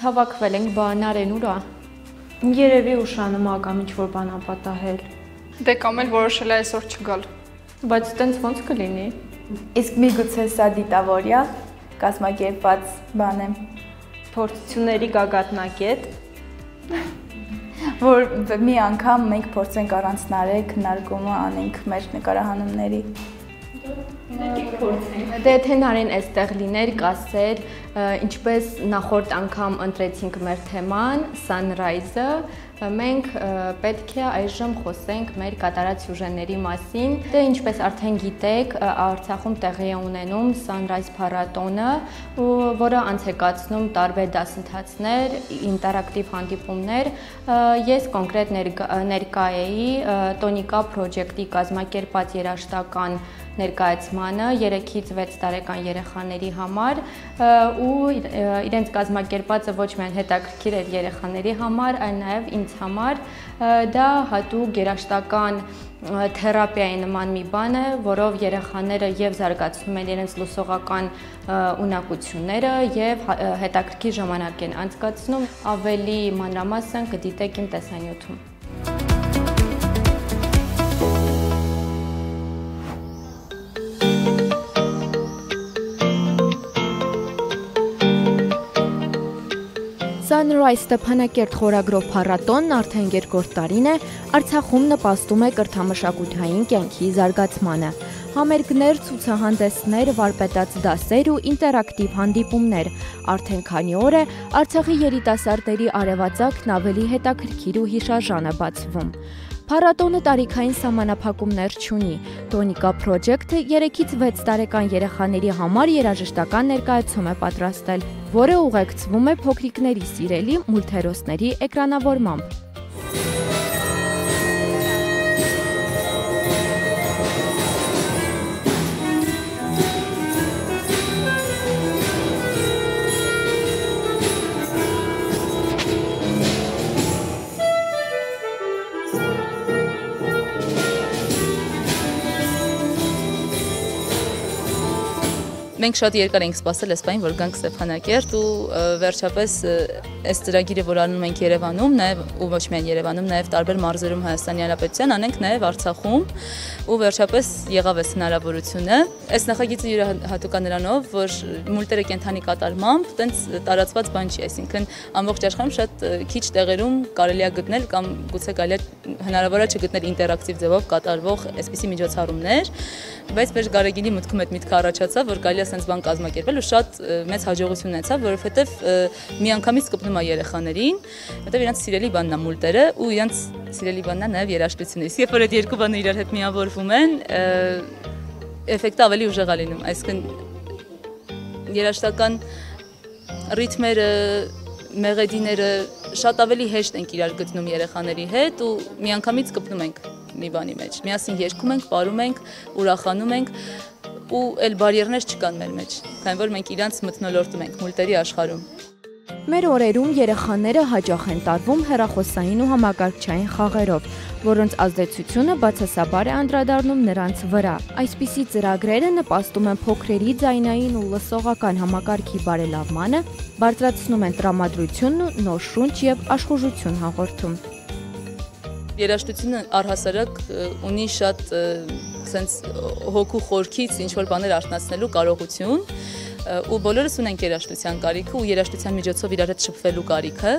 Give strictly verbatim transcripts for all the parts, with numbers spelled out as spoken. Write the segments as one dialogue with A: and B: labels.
A: Հավաքվել ենք բանարեն ուրա։
B: Երևի ուշանում ա կամ ինչ-որ բան ապատահել։
C: Դե կամ էլ որոշել է այսօր չգալ։
A: Բայց տենց ոնց կլինի։
D: Իսկ միգուցե սա դիտավորյա կազմակերպված բան է։
B: Փորձությունների գագաթնակետ,
D: որ մի անգամ մենք փորձենք առանձնարել քննարկումը անենք մեր նկարահանումների։
A: Դե թե նարին այստեղ լիներ, կասեր, ինչպես նախորդ անգամ ընտրեցինք մեր թեման Sunrise-ը, մենք պետք է այժմ խոսենք մեր կատարած սյուժեների մասին։ Դե ինչպես արդեն գիտեք, Արցախում տեղի է ունենում Sunrise փառատոնը, որը անցեկացնում տարբեր դասընթացներ, ինտերակտիվ հանդիպումներ։ Ես կոնկրետ ներկա էի Տոնիկա Project-ի կազմակերպած երաժշտական ներկայացմանը երեքից վեց տարեկան երեխաների համար ու իրենց կազմակերպածը ոչ միայն հետաքրքիր էր երեխաների համար, այլ նաև ինձ համար դա հատուկ երաժշտական թերապիայի նման մի բան է, որով երեխաները եւ զարգացնում են իրենց լուսողական ունակությունները եւ հետաքրքիր ժամանակ են անցկացնում, ավելի մանրամասն կդիտեք իմ տեսանյութում։ Sunrise Ստեփանակերտ խորագրով փառատոնն արդեն երկրորդ տարին է Արցախում նպաստում է կրթամշակութային կյանքի զարգացմանը։ Համերգներ, ցուցահանդեսներ, վարպետաց դասեր ու ինտերակտիվ հանդիպումներ։ Արդեն քանի օր է Արցախի երիտասարդների արևածագն ավելի հետաքրքիր ու հիշարժան է բացվում։ Փառատոնը տարիքային սահմանափակումներ չունի։ Տոնիկա Project-ը երեքից վեց տարեկան երեխաների համար երաժշտական ներկայացում է պատրաստել, որը ուղեկցվում է փոքրիկների սիրելի մուլտհերոսների էկրանավորմամբ։
E: Մենք շատ երկար ենք սպասել այս բանին, որ գանք Ստեփանակերտ ու վերջապես այս ծրագիրը, որ անում ենք Երևանում, նաև ու ոչ միայն Երևանում, նաև տարբեր մարզերում Հայաստանի Հանրապետության, անենք նաև Արցախում ու վերջապես եղավ այս հնարավորությունը։ Այս նախագիծը յուրահատուկ է նրանով, որ մուլտերը կենթանի կատարմամբ տենց տարածված բան չի, այսինքն ամբողջ աշխարհում շատ քիչ տեղերում կարելի է գտնել կամ գուցե կարելի է հնարավոր է չգտնել ինտերակտիվ ձևով կատարվող այսպիսի միջոցառումներ, բայց մեր Գարեգինի մտքում այդ միտքը առաջացավ, որ կարելի է sense բան կազմակերպել ու շատ մեծ հաջողություն ունեցավ, որովհետև միանգամից կպնում է երեխաներին, որտեղ իրենց սիրելի բանն է մուլտերը ու իրենց սիրելի բանն է նաև երաժշտությունը։ Իսկ երբ որ այդ երկու բանը իրար հետ միավորվում են, էֆեկտը ավելի ուժեղ է լինում, այսինքն երաժշտական ռիթմերը, մեղեդիները շատ ավելի հեշտ ենք իրար գտնում երեխաների հետ ու միանգամից կպնում ենք մի բանի մեջ։ Միասին երգում ենք, պարում ենք, ուրախանում ենք ու էլ բարիերներ չկան մեր մեջ, քանի որ մենք իրանց մթնոլորտում ենք մուլտերի աշխարհում։
A: Մեր օրերում երեխաները հաճախ են տարվում հեռախոսային ու համակարգչային խաղերով, որոնց ազդեցությունը բացասաբար է անդրադառնում նրանց վրա։ Այսպիսի ծրագրերը նպաստում են փոքրերի ձայնային ու լսողական համակարգի բարելավմանը, բարձրացնում են տրամադրությունն ու նոր շունչ եւ աշխուժություն հաղորդում։
E: Երաժշտությունը առհասարակ ունի շատ sense հոգու խորքից ինչ որ բաներ արթնացնելու կարողություն ու բոլորս ունենք երաժշտության կարիքը ու երաժշտության միջոցով իրար հետ շփվելու կարիքը,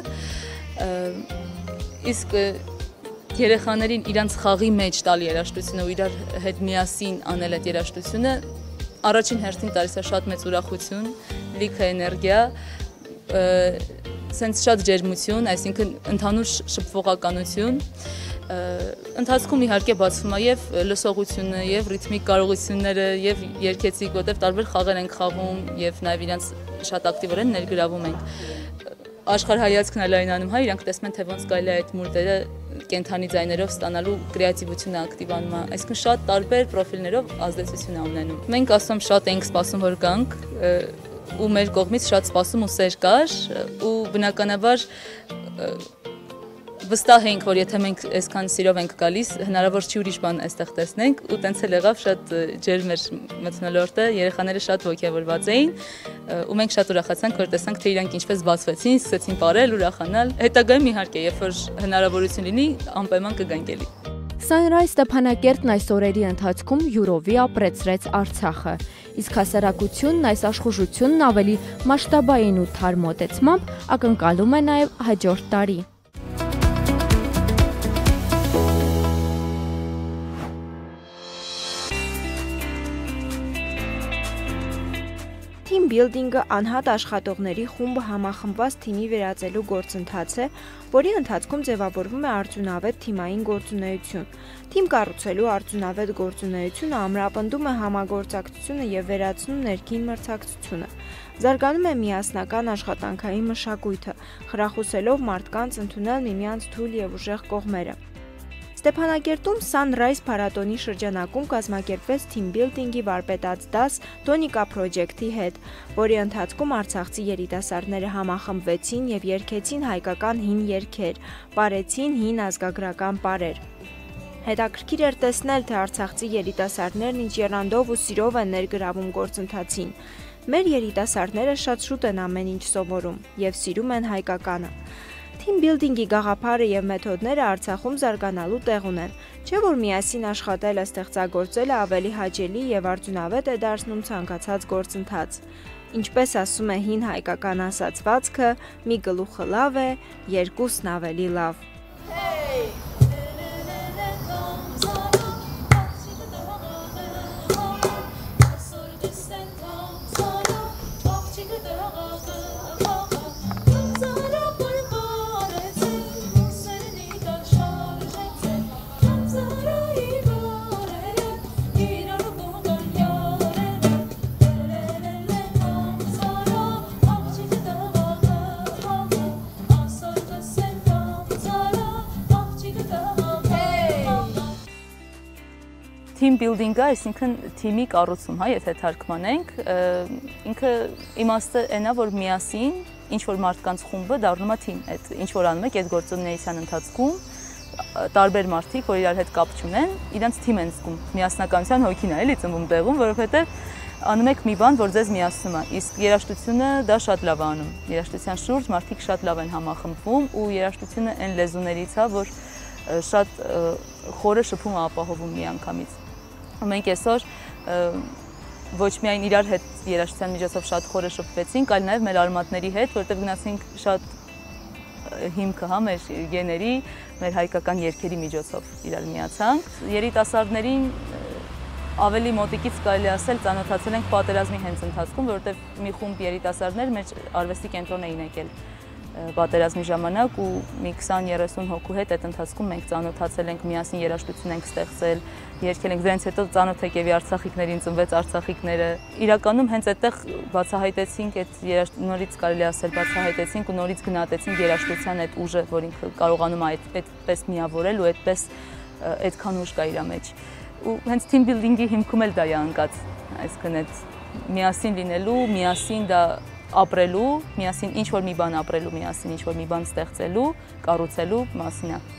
E: իսկ երեխաներին իրանց խաղի մեջ տալ երաժշտությունը ու իրար հետ միասին անել այդ երաժշտությունը առաջին հերթին տալիս է շատ մեծ ուրախություն, լիքը էներգիա, sense շատ ջերմություն, այսինքն ընդհանուր շփվողականություն, ընթացքում իհարկե բացվում է եւ լսողությունը, եւ ռիթմիկ կարողությունները, եւ երգեցիկ, որտեղ տարբեր խաղեր ենք խաղում եւ նաեւ իրենց շատ ակտիվորեն ներգրավում ենք։ Աշխարհայացքն է լայնանում, հա, իրանք տեսնում են թե ոնց կարելի է այդ մուլտերը կենթանի ձայներով ստանալու կրեատիվությունը ակտիվանում է, այսինքն շատ տարբեր պրոֆիլներով ազդեցություն է ունենում։ Մենք ասում շատ ենք սպասում, որ գանք ու մեր կողմից շատ սպասում ու սեր կար ու բնականաբար վստահ էինք, որ եթե մենք այսքան սիրով ենք գալիս, հնարավոր չի ուրիշ բան այստեղ տեսնենք, ու տենց էլ եղավ, շատ ջերմ էր մթնոլորտը, երեխաները շատ ոգևորված էին, ու մենք շատ ուրախացանք, որ տեսանք, թե իրանք ինչպես բացվեցին, սկսեցին ապրել, ուրախանալ։ Հետագայում իհարկե, երբ որ հնարավորություն լինի, անպայման կգանք էլի։
F: Sunrise Ստեփանակերտն այս օրերի ընթացքում յուրովի ապրեցրեց Արցախը, իսկ հասարակությունն այս աշխուժությունն ավելի մասշտաբային ու թար մոտեցմամբ ակնկալում է նաև հաջորդ տարի։
B: Team building-ը անհատ աշխատողների խումբը համախմբված թիմի վերածելու գործընթաց է, որի ընթացքում ձևավորվում է արդյունավետ թիմային գործունեություն։ Թիմ կառուցելու արդյունավետ գործունեությունը ամրապնդում է համագործակցությունը եւ վերացնում ներքին մրցակցությունը։ Զարգանում է միասնական աշխատանքային մշակույթը, խրախուսելով մարդկանց ընդունել միմյանց թույլ եւ ուժեղ կողմերը։ Ստեփանակերտում Sunrise փառատոնի շրջանակում կազմակերպվեց Team Building-ի վարպետաց դաս Տոնիկա Project-ի հետ, որի ընթացքում արցախցի երիտասարդները համախմբվեցին եւ երգեցին հայկական հին երգեր, պարեցին հին ազգագրական պարեր։ Հետաքրքիր էր տեսնել, թե արցախցի երիտասարդներն ինչ եռանդով ու սիրով են ներգրավում գործընթացին։ Մեր երիտասարդները շատ շուտ են ամեն ինչ սովորում եւ սիրում են հայկականը։ Team building-ի գաղափարը եւ մեթոդները Արցախում զարգանալու տեղ ունեն, չէ՞ որ միասին աշխատելը, ստեղծագործելը ավելի հաճելի եւ արդյունավետ է դարձնում ցանկացած գործընթաց։ Ինչպես ասում է հին հայկական ասացվածքը, մի գլուխը լավ է, երկուսն ավելի լավ։
E: Team building-ը, այսինքն թիմի կառուցում, հա, եթե թարգմանենք, ինքը իմաստը այն է, որ միասին ինչ որ մարդկանց խումբը դառնում է թիմ, այդ ինչ որ անում եք այդ գործունեության ընթացքում, տարբեր մարդիկ, որ իրար հետ կապ չունեն, իրենց թիմ են զգում, միասնականության հոգին է, էլի ծնվում տեղում, որովհետև անում եք մի բան, որ ձեզ միացնում է, իսկ երաժշտությունը դա շատ լավ է անում, երաժշտության շուրջ մարդիկ շատ լավ են համախմբվում ու երաժշտությունը այն լեզուներից է, որ շատ խորը շփում է ապահովում միանգամից։ Մենք այսօր ոչ միայն իրար հետ երաժշտության միջոցով շատ խորը շփվեցինք, այլ նաև մեր արմատների հետ, որտեղ գնացինք շատ հիմքը, հա, մեր գեների, մեր հայկական երգերի միջոցով իրար միացանք։ Երիտասարդներին ավելի մոտիկից կարելի ասել ծանոթացել ենք պատերազմի հենց ընթացքում, որովհետև մի խումբ երիտասարդներ մեր արվեստի կենտրոն էին եկել պատերազմի ժամանակ ու մի քսան երեսուն հոգու հետ այդ ընթացքում մենք ծանոթացել ենք, միասին երաժշտություն ենք ստեղծել, երգել ենք, դրանից հետո ծանոթ եկև արցախիկներին, ծնվեց արցախիկները։ Իրականում հենց այդտեղ բացահայտեցինք այդ երաժշտ նորից կարելի ասել բացահայտեցինք ու նորից գնահատեցինք երաժշտության այդ ուժը, որ ինքը կարողանում է այդպես միավորել ու այդպես այդքան ուժ կա իր մեջ։ Ու հենց team building-ի հիմքում էլ դա է ընկած, այսինքն այդ միասին լինելու, միասին դա ապրելու, միասին ինչ-որ մի բան ապրելու, միասին ինչ-որ մի բան ստեղծելու, կառուցելու մասին է։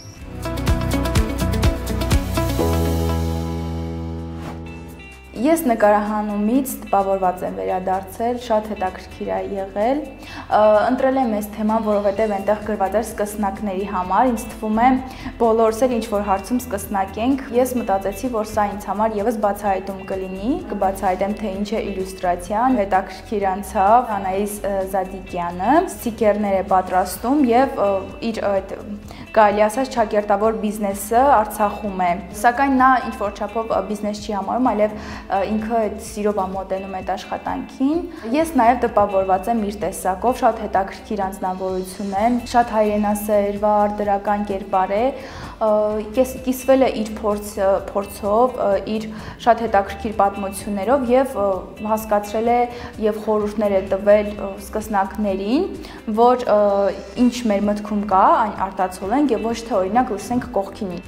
D: Ես նկարահանումից տպավորված եմ վերադարձել, շատ հետաքրքիր է եղել։ Ընտրել եմ այս թեման, որովհետև այնտեղ գրված էր սկսնակների համար, ինձ թվում է բոլորս էլ ինչ-որ հարցում սկսնակ ենք։ Ես մտածեցի, որ սա ինձ համար եւս բացահայտում կլինի, կբացահայտեմ, թե ինչ է իլյուստրացիան, հետաքրքիր անցավ Անահիս Զադիկյանը, ստիկերներ է պատրաստում եւ իր այդ կարելի ասած ճակերտավոր բիզնեսը Արցախում է։ Սակայն նա ինչ-որ չափով բիզնես չի համարում, այլև ինքը այդ սիրով ամոտենում այդ աշխատանքին։ Ես նաև տպավորված եմ իր տեսակով, շատ հետաքրքիր անձնավորություն է, շատ հայրենասերվար, դրական կերպար է, կիսվել է իր փորձով, իր շատ հետաքրքիր պատմություններով եւ հասկացրել է եւ խորհուրդներ է տվել սկսնակներին, որ ինչ մեր մտքում կա, այն արտացոլենք եւ ոչ թե օրինակ լսենք կողքինի։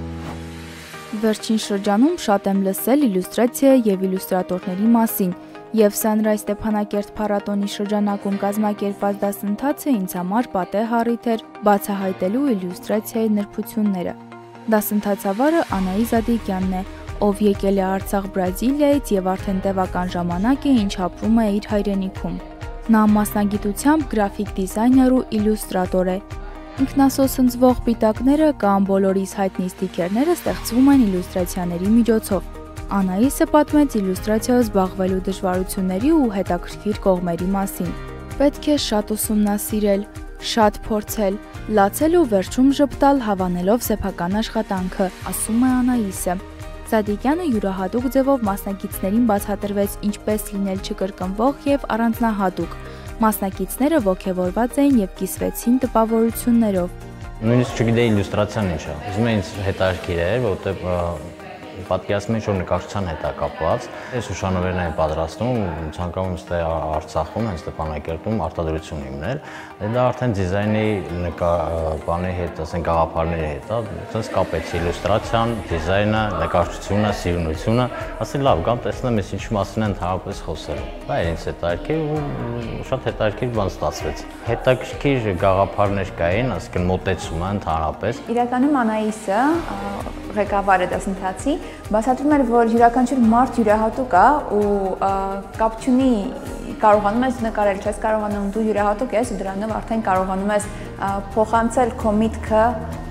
F: Վերջին շրջանում շատ եմ լսել իլյուստրացիա եւ իլյուստրատորների մասին
D: Եվ Sunrise Ստեփանակերտ փառատոնի շրջանակում կազմակերպված դասընթացը ինձ համար պատեհ առիթ էր բացահայտելու իլյուստրացիայի նրբությունները։ Դասընթացավարը Անահիտ Զադիկյանն է, ով եկել է Արցախ Բրազիլիայից եւ արդեն տևական ժամանակ է, ինչ ապրում է իր հայրենիքում։ Նա մասնագիտությամբ գրաֆիկ դիզայներ ու իլյուստրատոր է։ Ինքնասոսնձվող պիտակները կամ բոլորիս հայտնի ստիկերները ստեղծվում են իլյուստրացիաների միջոցով։ Անահիսը պատմեց իլյուստրացիայով զբաղվելու դժվարությունների ու հետաքրքիր կողմերի մասին։ Պետք է շատ ուսումնասիրել, շատ փորձել, լացել ու վերջում ժպտալ հավանելով սեփական աշխատանքը, ասում է Անահիսը։ Զադիկյանը յուրահատուկ ձևով մասնակիցներին բացատրվեց ինչպես լինել չկրկնվող եւ առանձնահատուկ։ Մասնակիցները ոգևորված էին եւ կիսվեցին տպավորություններով։
G: Նույնիսկ չգիտեի իլյուստրացիան ինչ է։ Ուզում եմ ինձ հետաքրքիր էր, որովհետեւ պատկերացնում եմ, որ նկարչության հետ է կապված։ Ես հուշանվերներ եմ պատրաստում, ցանկանում եմ ստե Արցախում, հենց Ստեփանակերտում արտադրություն հիմնել։ Դա արդեն դիզայնի բանի հետ, ասենք գաղափարների հետ է, այդպես կապեցի իլյուստրացիան, դիզայնը, նկարչությունը, սիրունությունը, ասել լավ, կամ տեսնեմ ես ինչի մասին են ընդհանրապես խոսել։ Դա ինձ հետաքրքիր ու շատ հետաքրքիր բան ստացվեց։ Հետաքրքիր գաղափարներ կային, ասենք մոտեցումը ընդհանրապես։
D: Իրականում Անահիսը ղեկավարը դասընթացի բացատրում էր, որ յուրաքանչյուր մարդ յուրահատուկ է ու կապ չունի կարողանում ես նկարել, չես կարողանում, դու յուրահատուկ ես ու դրանով արդեն կարողանում ես փոխանցել քո միտքը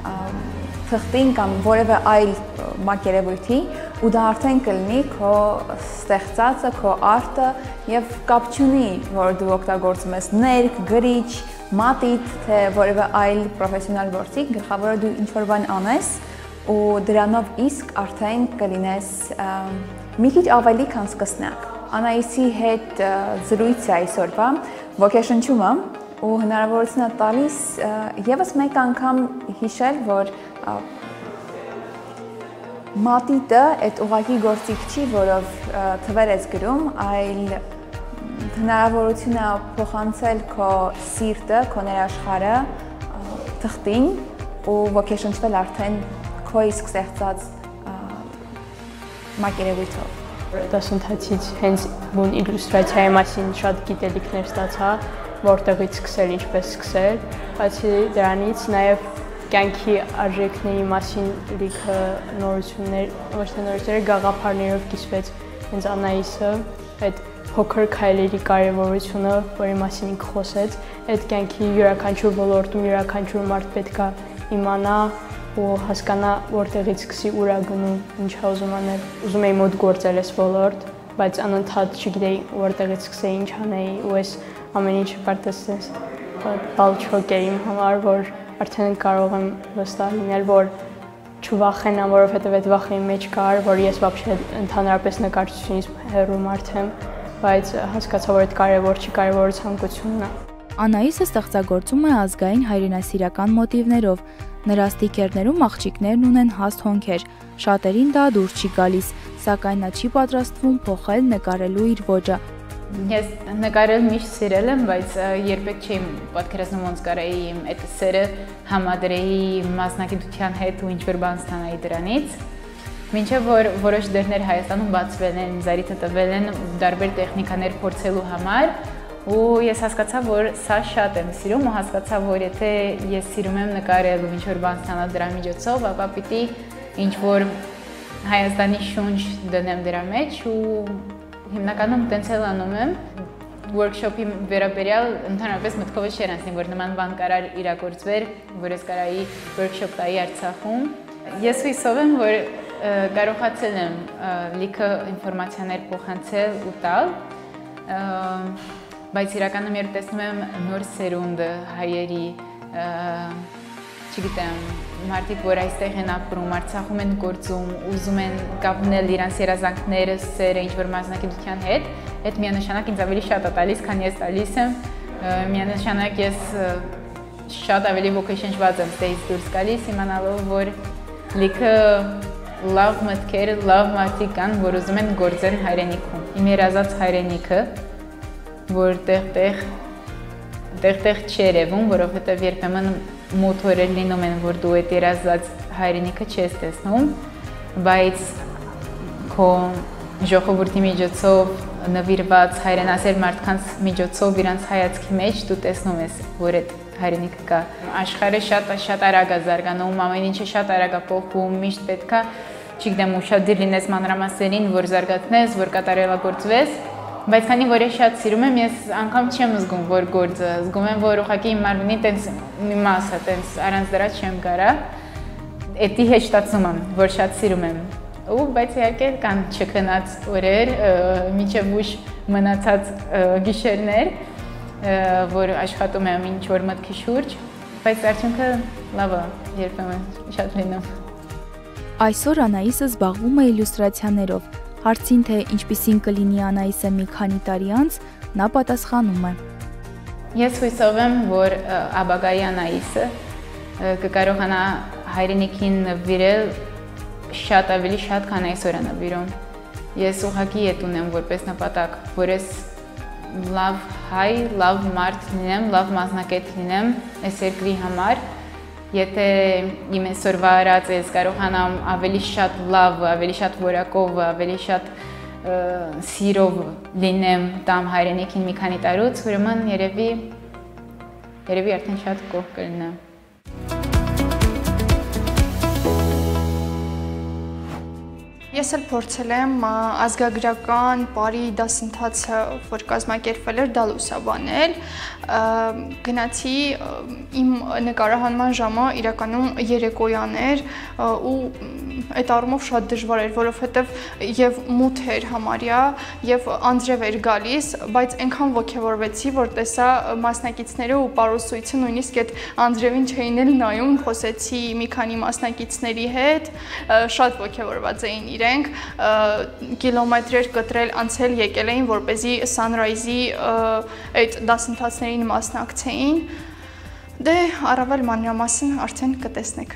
D: թղթին կամ որևէ այլ մակերևույթի ու դա արդեն կլինի քո ստեղծածը, քո արտը եւ կապ չունի, որ դու օգտագործում ես ներկ, գրիչ, մատիտ, թե որևէ այլ պրոֆեսիոնալ գործիք, գլխավորը դու ինչ-որ բան անես ու դրանով իսկ արդեն կլինես մի քիչ ավելի քան սկսնակ։ Անահիսի հետ զրույցը այսօրվա ոգեշնչումը ու հնարավորություն է տալիս եւս մեկ անգամ հիշել, որ մատիտը այդ ուղղակի գործիք չի, որով թվեր ես գրում, այլ հնարավորություն է փոխանցել քո սիրտը, քո ներաշխարհը թղթին ու ոգեշնչվել արդեն քո իսկ ստեղծած մակերևույթով։
H: Դասընթացից հենց բուն իլյուստրացիայի մասին շատ գիտելիքներ ստացա, որտեղից սկսել, ինչպես սկսել, բացի դրանից նաև կյանքի արժեքների մասին լիքը նորություններ, ոչ թե նորություններ, գաղափարներով կիսվեց հենց Անահիսը, այդ փոքր քայլերի կարևորությունը, որի մասին ինքը խոսեց, այդ կյանքի յուրաքանչյուր ոլորտում յուրաքանչյուր մարդ պետք է իմանա ու հասկանա որտեղից սկսի ուր է գնում, ինչ է ուզում անել։ Ուզում էի մոտ գործել այս ոլորտ, բայց անընդհատ չգիտեի որտեղից սկսեի, ինչ անեի ու այս ամեն ինչը կարծես բալչոկ էր իմ համար, որ արդեն կարող եմ վստահ լինել, որ չվախենամ, որովհետև այդ վախը իմ մեջ կար, որ ես вообще ընդհանրապես նկարչությունից հեռու մարդ եմ, բայց հասկացա, որ այդ կարևոր չի, կարևորը ցանկությունն է։
D: Անահիսը ստեղծագործում է ազգային հայրենասիրական մոտիվներով։ Նրա ստիկերներում աղջիկներն ունեն հաստ հոնքեր, շատերին դա դուր չի գալիս, սակայն նա չի պատրաստվում փոխել նկարելու իր ոճը։
I: Ես նկարել միշտ սիրել եմ, բայց երբեք չէի պատկերացնում ոնց կարեի իմ այդ սերը համադրեի մասնագիտության հետ ու ինչ-որ բան ստանայի դրանից։ Մինչև որ որոշ դերներ Հայաստանում բացվել են, զարիթը տվել են տարբեր տեխնիկաներ փորձելու համար, ու ես հասկացա, որ սա շատ եմ սիրում ու հասկացա, որ եթե ես սիրում եմ նկարել ու ինչ-որ բան ստանալ դրա միջոցով, ապա պիտի ինչ-որ Հայաստանի շունչ դնեմ դրա մեջ ու հիմնականում տենց էլ անում եմ։ Workshop-ի վերաբերյալ ընդհանրապես մտքովս չէր անցնի, որ նման բան կարար իրագործվեր, որ ես կարայի workshop տայի Արցախում։ Ես հույսով եմ, որ կարողացել եմ լիքը ինֆորմացիաներ փոխանցել ու տալ, բայց իրականում երբ տեսնում եմ նոր սերունդը հայերի, չգիտեմ, մարդիկ, որ այստեղ են ապրում, Արցախում են գործում, ուզում են կապնել իրանց երազանքները, սերը ինչ-որ մասնագիտության հետ, այդ միանշանակ ինձ ավելի շատ է տալիս, քան ես տալիս եմ, միանշանակ ես շատ ավելի ոգեշնչված եմ ստեից դուրս գալիս, իմանալով, որ լիքը լավ մտքեր, լավ մարդիկ կան, որ ուզում են գործել հայրենիքում։ Իմ երազած հայրենիքը, որ տեղ-տեղ տեղ-տեղ չի երևում, որովհետև երբեմն մոթորեր լինում են, որ դու այդ երազած հայրենիքը չես տեսնում, բայց քո ժողովրդի միջոցով նվիրված հայրենասեր մարդկանց միջոցով իրանց հայացքի մեջ դու տեսնում ես, որ այդ հայրենիքը կա։ Աշխարհը շատ շատ արագ է զարգանում, ամեն ինչը շատ արագ է փոխվում, միշտ պետք է, չգիտեմ, ուշադիր լինես մանրամասերին, որ զարգացնես, որ կատարելագործվես, բայց քանի որ ես շատ սիրում եմ, ես անգամ չեմ զգում, որ գործը, զգում եմ, որ ուղղակի իմ մարմնի տենց մի մասը, տենց առանց դրա չեմ կարա։ Էդի հեշտացում եմ, որ շատ սիրում եմ։ Ու բայց իհարկե կան չքնած օրեր, մինչև ուշ մնացած գիշերներ, որ աշխատում եմ ինչ որ մտքի շուրջ, բայց արդյունքը լավ է, երբեմն շատ լինում։
D: Այսօր Անահիսը զբաղվում է իլյուստրացիաներով։ Հարցին, թե ինչպիսին կլինի Անահիսը մի քանի տարի անց, նա պատասխանում է.
I: Ես հույսով եմ, որ ապագայի Անահիսը կկարողանա հայրենիքին նվիրել շատ ավելի շատ, քան այսօր է նվիրում։ Ես ուղղակի ետ ունեմ որպես նպատակ, որ ես լավ հայ, լավ մարդ լինեմ, լավ մասնակից լինեմ այս երկրի համար։ Եթե իմ այսօրվա արածը ես կարողանամ ավելի շատ լավ, ավելի շատ որակով, ավելի շատ սիրով լինեմ տամ հայրենիքին մի քանի տարուց, ուրեմն երևի երևի արդեն շատ կող կլինեմ։
C: Ես էլ փորձել եմ ազգագրական բարի դասընթացը, որ կազմակերպվել էր, դա լուսաբանել, գնացի իմ նկարահանման ժամը իրականում երեկոյան էր ու այդ առումով շատ դժվար էր, որովհետև եւ մութ էր համարյա եւ անձրև էր գալիս, բայց այնքան ոգևորվեցի, որ տեսա մասնակիցները ու պարուսույցը նույնիսկ այդ անձրևին չէին էլ նայում, խոսեցի մի քանի մասնակիցների հետ, շատ ոգևորված էին իրենք, կիլոմետրեր կտրել անցել եկել էին, որպեսզի Sunrise-ի այդ դասընթացներին մասնակցեին։ Դե առավել մանրամասն արդեն կտեսնեք։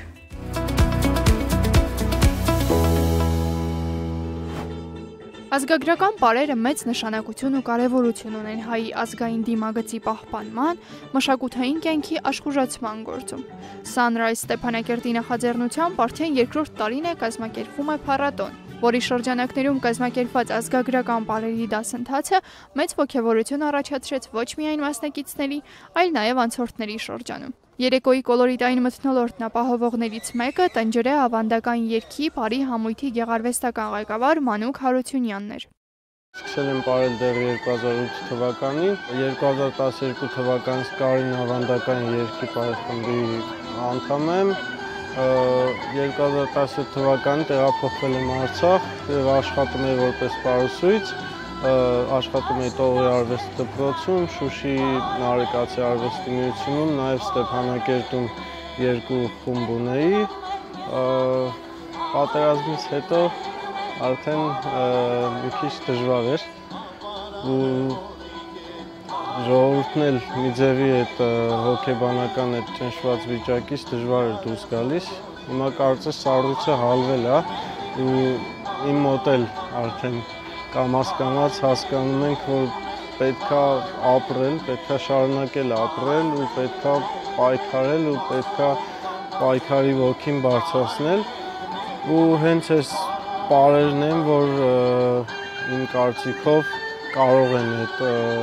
C: Ազգագրական պարերը մեծ նշանակություն ու կարևորություն ունեն հայի ազգային դիմագծի պահպանման, մշակութային կյանքի աշխուժացման գործում։ Sunrise Ստեփանակերտի նախաձեռնությամբ արդեն երկրորդ տարին է կազմակերպվում է փառատոն, որի շրջանակներում կազմակերպված ազգագրական պարերի դասընթացը մեծ ոգևորություն առաջացրեց ոչ միայն մասնակիցների, այլ նաև անցորդների շրջանում։ Երեկոյի կոլորիտային մթնոլորտն ապահովողներից մեկը տնջրե ավանդական երգի պարի համույթի գեղարվեստական ղեկավար Մանուկ Հարությունյանն էր։
J: Սկսել եմ պարել դեռ երկու հազար ութ թվականին, երկու հազար տասներկու թվականից Կարին ավանդական երգի պարախմբի անդամ եմ, երկու հազար տասնյոթ թվականին տեղափոխվել եմ Արցախ եւ աշխատում եմ որպես պարուսույց, աշխատում եմ Տողի արվեստի դպրոցում, Շուշի Նարեկացի արվեստի միությունում, նաև Ստեփանակերտում երկու խումբ ունեի։ Պատերազմից հետո արդեն մի քիչ դժվար էր ու ժողովուրդն էլ մի ձևի այդ հոգեբանական այդ ճնշված վիճակից դժվար էր դուրս գալիս։ Հիմա կարծես սառույցը հալվել է ու իմ մոտ էլ արդեն կամաց-կամաց հասկանում ենք, որ պետքա ապրել, պետքա շարունակել ապրել ու պետքա պայքարել ու պետքա պայքարի ոգին բարձրացնել ու հենց այս պարերն են, որ իմ կարծիքով կարող են այդ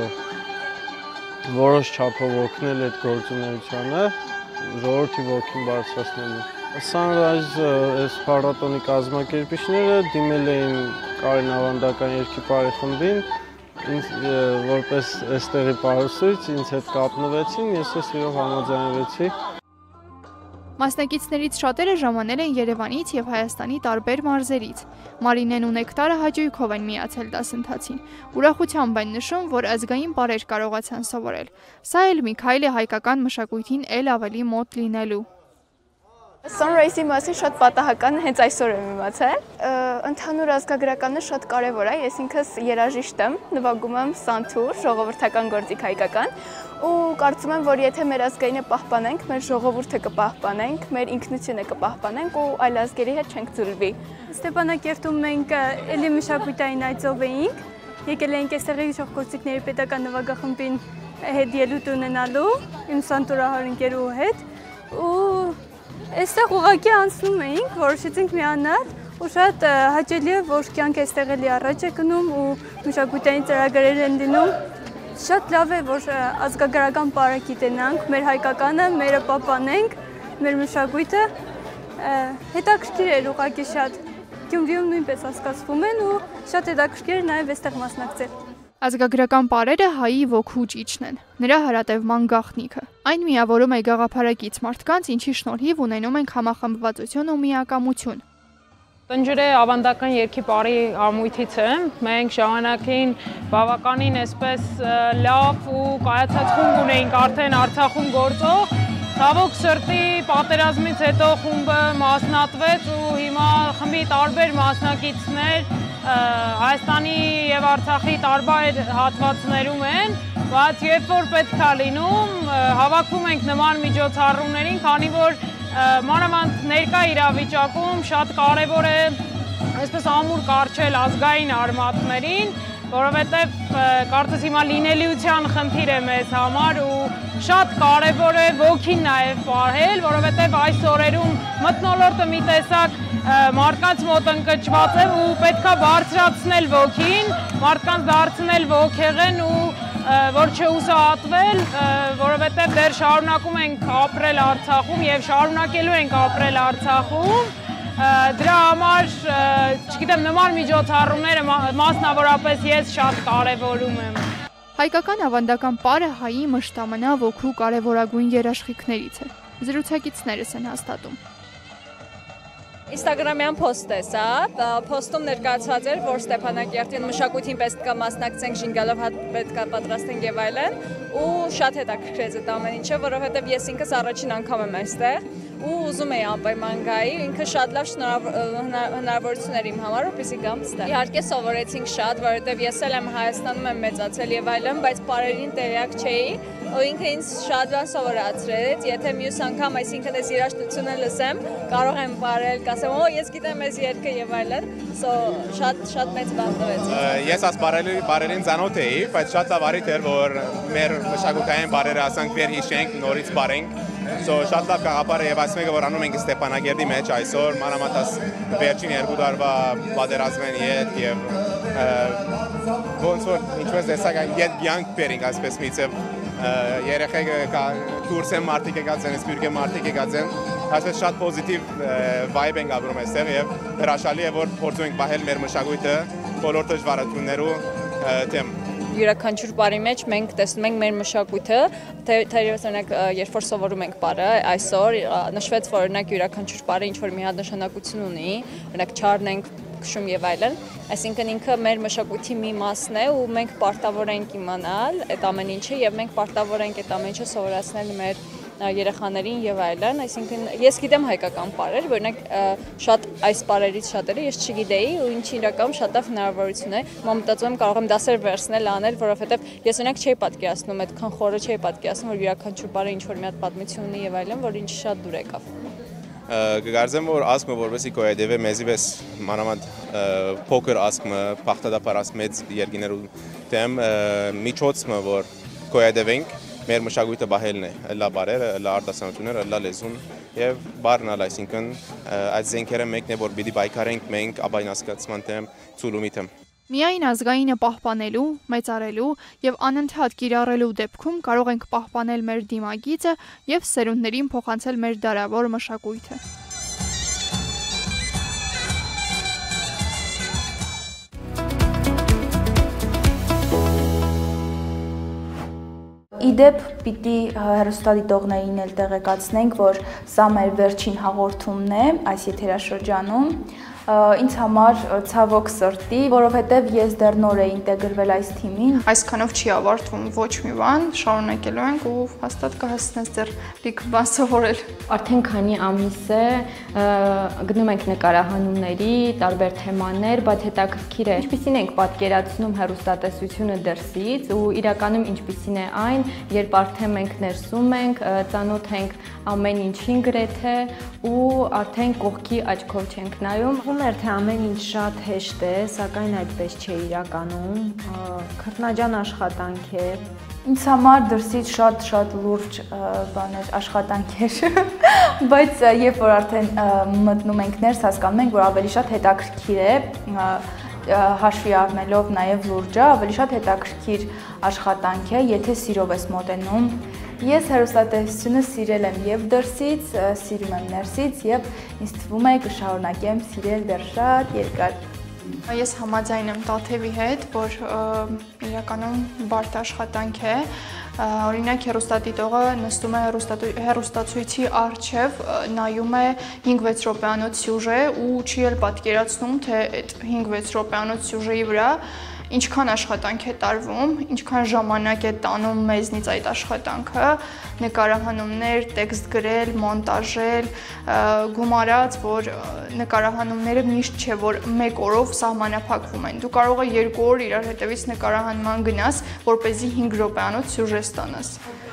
J: որոշ չափով օգնել այդ գործունեությանը, ժողովրդի ոգին բարձրացնելու։ Sunrise այս փառատոնի կազմակերպիչները դիմել էին Կարին ավանդական երգի պարի խմբին, որպես այստեղի պարուսույց, ինձ հետ կապնվեցին, ես ես իրով համաձայնվեցի։
C: Մասնակիցներից շատերը ժամանել են Երևանից եւ Հայաստանի տարբեր մարզերից։ Մարինեն ու Նեկտարը հաճույքով են միացել դասընթացին։ Ուրախությամբ են նշում, որ ազգային պարեր կարողացան սովորել։ Սա էլ մի քայլ է հայկական մշակույթին էլ ավելի մոտ լինելու։
K: Sunrise-ի մասին շատ պատահական հենց այսօր եմ իմացել։ Ընդհանուր ազգագրականը շատ կարևոր է, ես ինքս երաժիշտ եմ, նվագում եմ սանթուր, ժողովրդական գործիք հայկական, ու կարծում եմ, որ եթե մեր ազգայինը պահպանենք, մեր ժողովուրդը կպահպանենք, մեր ինքնությունը կպահպանենք ու այլ ազգերի հետ չենք ձուլվի։
L: Ստեփանակերտում մենք էլի մշակութային այցով էինք, եկել էինք այստեղի ժողովրդիկների պետական նվագախմբին հետ ելույթ ունենալու, իմ սանտուրահար ընկերուհու հետ, ու այստեղ ուղղակի անցնում էինք, որոշեցինք միանալ ու շատ հաճելի է, որ կյանքը այստեղ էլի առաջ է գնում ու մշակութային ծրագրեր են դնում։ Շատ լավ է, որ ազգագրական բառը գիտենանք, մեր հայկականը, մերը պահպանենք, մեր մշակույթը հետաքրքիր էր ուղղակի շատ։ Գյումրիում նույնպես հասկացվում են ու շատ հետաքրքիր է նաև այստեղ մասնակցել։
C: Ազգագրական պարերը հայի ոգու ճիճն են, նրա հարատևման գաղտնիքը։ Այն միավորում է գաղափարակից մարդկանց, ինչի շնորհիվ ունենում ենք համախմբվածություն ու միակամություն։
M: Տնջրե ավանդական երգի պարի ամույթից եմ, մենք ժամանակին բավականին այսպես լավ ու կայացած խումբ ունեինք արդեն Արցախում գործող, ցավոք սրտի պատերազմից հետո խումբը մասնատվեց ու հիմա խմբի տարբեր մասնակիցներ Հայաստանի եւ Արցախի տարբեր հատվածներում են, բայց երբ որ պետք է լինում, հավաքվում ենք նման միջոցառումներին, քանի որ մանավանդ ներկա իրավիճակում շատ կարևոր է այսպես ամուր կառչել ազգային արմատներին, որովհետև կարծես հիմա լինելիության խնդիր է մեզ համար ու շատ կարևոր է ոգին նաև պահել, որովհետև այս օրերում մթնոլորտը մի տեսակ մարդկանց մոտ ընկճված է ու պետք է բարձրացնել ոգին, մարդկանց դարձնել ոգեղեն ու որ չհուսահատվել, որովհետև դեռ շարունակում ենք ապրել Արցախում եւ շարունակելու ենք ապրել Արցախում։ Դրա համար, չգիտեմ, նման միջոցառումները մասնավորապես ես շատ կարևորում եմ։
C: Հայկական ավանդական պարը հայի մշտամնա ոգու կարևորագույն երաշխիքներից է։ Զրուցակիցներս են հաստատում։
N: Ինստագրամյան post է սա, post-ում ներկայացված էր, որ Ստեփանակերտին մշակույթին պետք է մասնակցենք, ժինգալով պետք է պատրաստենք եւ այլն, ու շատ հետաքրքրեց այդ ամեն ինչը, որովհետեւ ես ինքս առաջին անգամ եմ այստեղ ու ուզում էի անպայման գայի, ինքը շատ լավ հնարավորություն էր իմ համար, որպեսզի գամ ստեղ։ Իհարկե սովորեցինք շատ, որովհետև ես էլ եմ Հայաստանում եմ մեծացել եւ այլն, բայց պարերին տեղյակ չէի, ու ինքը ինձ շատ բան սովորացրեց, եթե մյուս անգամ, այսինքն այս երաժշտությունը լսեմ, կարող եմ պարել, կասեմ, օ, ես գիտեմ այս երգը եւ այլն, so շատ շատ մեծ բան տվեց։
O: Ես այս պարերին ծանոթ էի, բայց շատ լավ արիթ էր, որ մեր մշակութային պարերը ասենք վերհիշենք, նորից պարենք։ So շատ լավ գաղափար է եւ այս մեկը որ անում ենք Ստեփանագերդի մեջ այսօր մանավանդ վերջին երկու տարվա պատերազմեն հետ եւ ոնց որ ինչպես տեսակ այդ young pairing ասպես միցև երեխեքը դուրս են մարդիկ եկած են, սպյուրք են մարդիկ եկած են, այսպես շատ պոզիտիվ vibe ենք ապրում այստեղ եւ հրաշալի է որ փորձում ենք պահել մեր մշակույթը բոլոր դժվարություններու դեմ։
N: Յուրաքանչյուր բարի մեջ մենք տեսնում ենք մեր մշակույթը, թերևս օրինակ երբ որ սովորում ենք բարը, այսօր նշվեց որ օրինակ յուրաքանչյուր բարը ինչ որ մի հատ նշանակություն ունի, օրինակ չարն ենք քշում եւ այլն, այսինքն ինքը մեր մշակույթի մի մասն է ու մենք պարտավոր ենք իմանալ այդ ամեն ինչը եւ մենք պարտավոր ենք այդ ամեն ինչը սովորացնել մեր երեխաներին եւ այլն, այսինքն ես գիտեմ հայկական պարեր, օրինակ շատ այս պարերից շատերը ես չգիտեի ու ինչ իրականում շատ լավ հնարավորություն է, մտածում եմ կարող եմ դասեր վերցնել, անել, որովհետեւ ես օրինակ չէի պատկերացնում, այդքան խորը չէի պատկերացնում, որ յուրաքանչյուր պարը ինչ որ մի հատ պատմություն ունի եւ այլն, որ ինչ շատ դուր եկավ։
O: Կգարձեմ որ ասկը որովհետեւ կոյդեվե մեզի վես մանավանդ փոքր ասկը փախտադապար ասկ մեծ երգիներու դեմ միջոցը որ կոյդեվենք մեր մշակույթը բահելն է, լա բարերը, լա արտասանությունները, լա լեզուն եւ բառն ալ, այսինքն այդ զենքերը մեկն է որ պիտի պայքարենք մենք աբայնասկացման դեմ, ցուլումի դեմ։
C: Միայն ազգայինը պահպանելու, մեծարելու եւ անընդհատ կիրառելու դեպքում կարող ենք պահպանել մեր դիմագիծը եւ սերունդներին փոխանցել մեր դարավոր մշակույթը։
D: Իդեպ պիտի հեռուստադիտողներին էլ տեղեկացնենք, որ սա մեր վերջին հաղորդումն է այս եթերաշրջանում։ Ինձ համար ցավոք սրտի, որովհետև ես դեռ նոր էի ինտեգրվել այս թիմին։
C: Այսքանով չի ավարտվում ոչ մի բան, շարունակելու ենք ու հաստատ կհասնես դեռ լիք բան սովորել։
A: Արդեն քանի ամիս է գնում ենք նկարահանումների, տարբեր թեմաներ, բայց հետաքրքիր է, ինչպիսին ենք պատկերացնում հեռուստատեսությունը դրսից ու իրականում ինչպիսին է այն, երբ արդեն մենք ներսում ենք, ծանոթ ենք ամեն ինչին գրեթե ու արդեն կողքի աչքով չենք նայում։
B: Թվում էր, թե ամեն ինչ շատ հեշտ է, սակայն այդպես չէ իրականում։ Քրտնաջան աշխատանք է։
D: Ինձ համար դրսից շատ-շատ լուրջ բաներ աշխատանք էր, բայց երբ որ արդեն մտնում ենք ներս, հասկանում ենք, որ ավելի շատ հետաքրքիր է, հաշվի առնելով նաև լուրջը, ավելի շատ հետաքրքիր աշխատանք է, եթե սիրով ես մոտենում։ Ես հեռուստատեսությունը սիրել եմ եւ դրսից, սիրում եմ ներսից եւ ինձ թվում է կշարունակեմ սիրել դեռ շատ երկար։
C: Ես համաձայն եմ Տաթևի հետ, որ իրականում բարդ աշխատանք է։ Օրինակ հեռուստադիտողը նստում է հեռուստացույցի առջև, նայում է հինգ-վեց րոպեանոց սյուժե ու չի էլ պատկերացնում, թե այդ հինգ-վեց րոպեանոց սյուժեի վրա ինչքան աշխատանք է տարվում, ինչքան ժամանակ է տանում մեզնից այդ աշխատանքը, նկարահանումներ, տեքստ գրել, մոնտաժել, գումարած, որ նկարահանումները միշտ չէ, որ մեկ օրով սահմանափակվում են։ Դու կարող ես երկու օր իրար հետևից նկարահանման գնաս, որպեսզի հինգ րոպեանոց սյուժե ստանաս։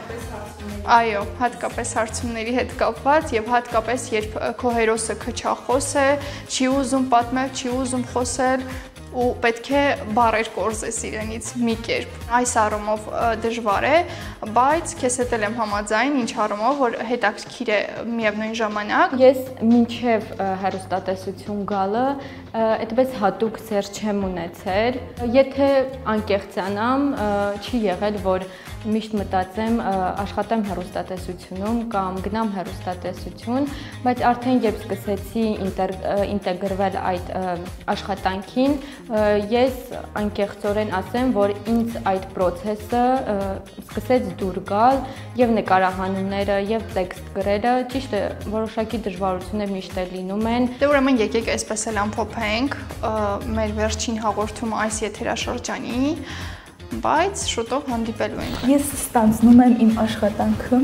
C: Այո, հատկապես հարցումների հետ կապված եւ հատկապես երբ քո հերոսը քչախոս է, չի ուզում պատմել, չի ուզում խոսել, ու պետք է բառեր կորզես իրենից մի կերպ։ Այս առումով դժվար է, բայց քեզ հետ եմ համաձայն, ինչ առումով, որ հետաքրքիր է միևնույն ժամանակ։
A: Ես մինչև հեռուստատեսություն գալը այդպես հատուկ սեր չեմ ունեցել։ Եթե անկեղծանամ, չի եղել, որ միշտ մտածեմ աշխատեմ հեռուստատեսությունում կամ գնամ հեռուստատեսություն, բայց արդեն երբ սկսեցի ինտեգրվել այդ աշխատանքին, ես անկեղծորեն ասեմ, որ ինձ այդ process-ը սկսեց դուր գալ եւ նկարահանումները եւ տեքստ գրելը, ճիշտ է, որոշակի դժվարություններ միշտ էլ լինում են։
C: Դե ուրեմն եկեք այսպես էլ ամփոփենք մեր վերջին հաղորդումը այս եթերաշրջանի, բայց շուտով հանդիպելու ենք։
D: Ես ստանձնում եմ իմ աշխատանքը։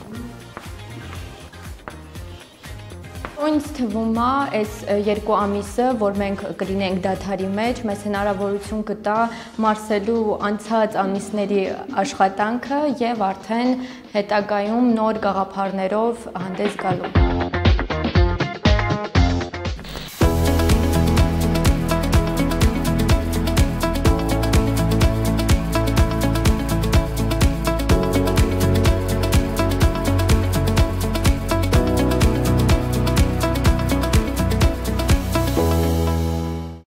A: Ինձ թվում է, այս երկու ամիսը, որ մենք կլինենք դադարի մեջ, մեզ հնարավորություն կտա մարսելու անցած ամիսների աշխատանքը եւ արդեն հետագայում նոր գաղափարներով հանդես գալու։